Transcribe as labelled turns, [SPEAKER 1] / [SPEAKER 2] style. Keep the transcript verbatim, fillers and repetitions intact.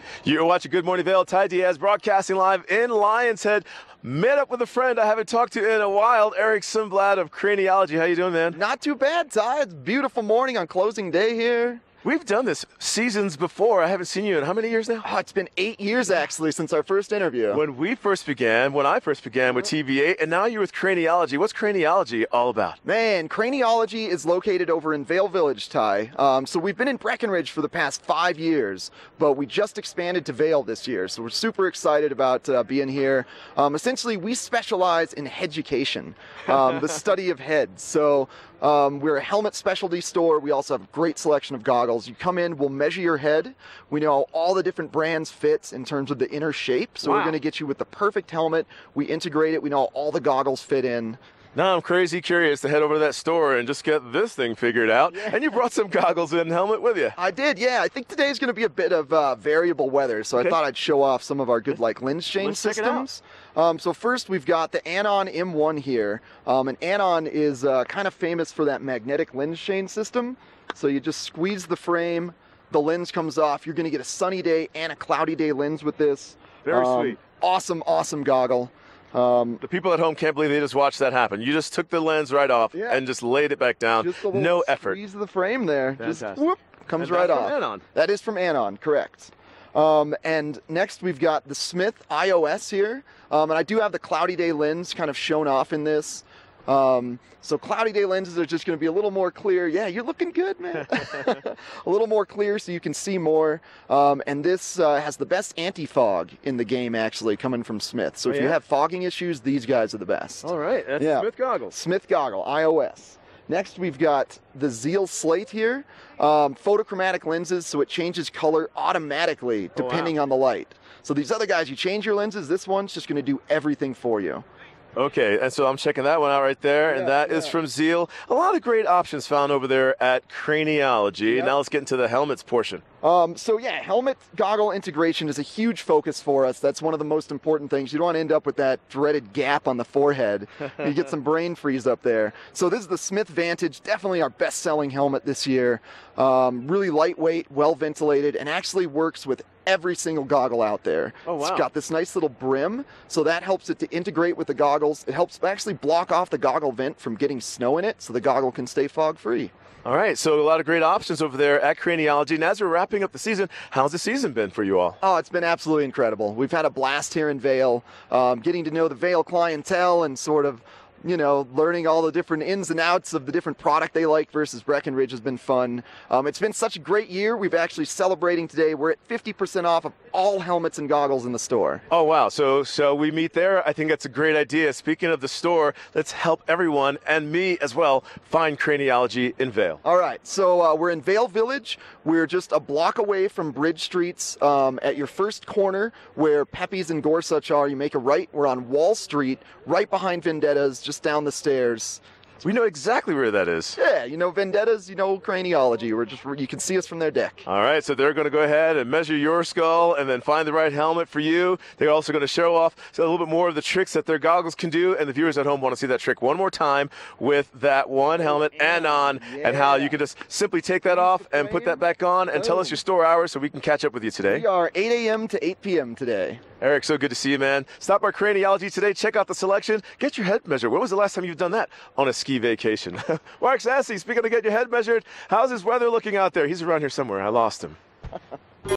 [SPEAKER 1] You're watching Good Morning Vail. Ty Diaz broadcasting live in Lions Head. Met up with a friend I haven't talked to in a while, Eric Sundblad of Craniology. How you doing, man?
[SPEAKER 2] Not too bad, Ty. It's a beautiful morning on closing day here.
[SPEAKER 1] We've done this seasons before. I haven't seen you in how many years now?
[SPEAKER 2] Oh, it's been eight years, actually, since our first interview.
[SPEAKER 1] When we first began, when I first began with T V eight, and now you're with Craniology. What's Craniology all about?
[SPEAKER 2] Man, Craniology is located over in Vail Village, Ty. Um, so we've been in Breckenridge for the past five years, but we just expanded to Vail this year. So we're super excited about uh, being here. Um, essentially, we specialize in headucation, um, the study of heads. So um, we're a helmet specialty store. We also have a great selection of goggles. You come in, we'll measure your head. We know all the different brands fits in terms of the inner shape. So
[SPEAKER 1] wow.
[SPEAKER 2] We're going to get you with the perfect helmet. We integrate it. We know all the goggles fit in.
[SPEAKER 1] Now I'm crazy curious to head over to that store and just get this thing figured out. Yeah. And you brought some goggles and helmet with you.
[SPEAKER 2] I did, yeah. I think today's going to be a bit of uh, variable weather, so okay. I thought I'd show off some of our good like lens change
[SPEAKER 1] Let's
[SPEAKER 2] systems. Um, so first we've got the Anon M one here. Um, and Anon is uh, kind of famous for that magnetic lens change system. So you just squeeze the frame, the lens comes off. You're going to get a sunny day and a cloudy day lens with this.
[SPEAKER 1] Very
[SPEAKER 2] um,
[SPEAKER 1] sweet.
[SPEAKER 2] Awesome, awesome goggle. Um,
[SPEAKER 1] the people at home can't believe they just watched that happen. You just took the lens right off
[SPEAKER 2] yeah.
[SPEAKER 1] and just laid it back down.
[SPEAKER 2] Just a little
[SPEAKER 1] no effort.
[SPEAKER 2] Squeeze of the frame there.
[SPEAKER 1] Fantastic.
[SPEAKER 2] Just whoop, comes
[SPEAKER 1] and
[SPEAKER 2] right
[SPEAKER 1] that's
[SPEAKER 2] off.
[SPEAKER 1] From Anon.
[SPEAKER 2] That is from Anon, correct. Um, and next we've got the Smith I O S here. Um, and I do have the cloudy day lens kind of shown off in this. Um, so cloudy day lenses are just going to be a little more clear. Yeah, you're looking good, man. A little more clear so you can see more. Um, and this uh, has the best anti-fog in the game, actually, coming from Smith. So
[SPEAKER 1] oh,
[SPEAKER 2] if
[SPEAKER 1] yeah?
[SPEAKER 2] you have fogging issues, these guys are the best.
[SPEAKER 1] All right, that's
[SPEAKER 2] yeah.
[SPEAKER 1] Smith goggles.
[SPEAKER 2] Smith goggle, I O S. Next, we've got the Zeal Slate here. Um, photochromatic lenses, so it changes color automatically depending
[SPEAKER 1] oh, wow.
[SPEAKER 2] on the light. So these other guys, you change your lenses, this one's just going to do everything for you.
[SPEAKER 1] Okay, and so I'm checking that one out right there,
[SPEAKER 2] yeah,
[SPEAKER 1] and that
[SPEAKER 2] yeah.
[SPEAKER 1] is from Zeal. A lot of great options found over there at Craniology.
[SPEAKER 2] Yep.
[SPEAKER 1] Now let's get into the helmets portion.
[SPEAKER 2] Um, so yeah, helmet goggle integration is a huge focus for us. That's one of the most important things. You don't want to end up with that dreaded gap on the forehead. You get some brain freeze up there. So this is the Smith Vantage, definitely our best-selling helmet this year. Um, really lightweight, well ventilated, and actually works with every single goggle out there.
[SPEAKER 1] Oh, wow.
[SPEAKER 2] It's got this nice little brim, so that helps it to integrate with the goggles. It helps actually block off the goggle vent from getting snow in it, so the goggle can stay fog-free.
[SPEAKER 1] All right, so a lot of great options over there at Craniology. And as we're wrapping up the season, how's the season been for you all?
[SPEAKER 2] Oh, it's been absolutely incredible. We've had a blast here in Vail, um, getting to know the Vail clientele and sort of, you know, learning all the different ins and outs of the different product they like versus Breckenridge has been fun. Um, it's been such a great year. We've actually celebrating today. We're at fifty percent off of all helmets and goggles in the store.
[SPEAKER 1] Oh, wow. So so we meet there. I think that's a great idea. Speaking of the store, let's help everyone, and me as well, find Craniology in Vail.
[SPEAKER 2] All right. So uh, we're in Vail Village. We're just a block away from Bridge Streets um, at your first corner where Pepe's and Gorsuch are. You make a right. We're on Wall Street, right behind Vendetta's, just down the stairs.
[SPEAKER 1] We know exactly where that is.
[SPEAKER 2] Yeah, you know Vendetta's, you know Craniology. We're just you can see us from their deck.
[SPEAKER 1] All right, so they're going to go ahead and measure your skull and then find the right helmet for you. They're also going to show off a little bit more of the tricks that their goggles can do, and the viewers at home want to see that trick one more time with that one helmet and on,
[SPEAKER 2] yeah.
[SPEAKER 1] and how you can just simply take that off and put that back on, and tell us your store hours so we can catch up with you today.
[SPEAKER 2] We are eight A M to eight P M today.
[SPEAKER 1] Eric, so good to see you, man. Stop by Craniology today. Check out the selection. Get your head measured. When was the last time you've done that? On a ski vacation. Mark Sassy, speaking of get your head measured, how's his weather looking out there? He's around here somewhere. I lost him.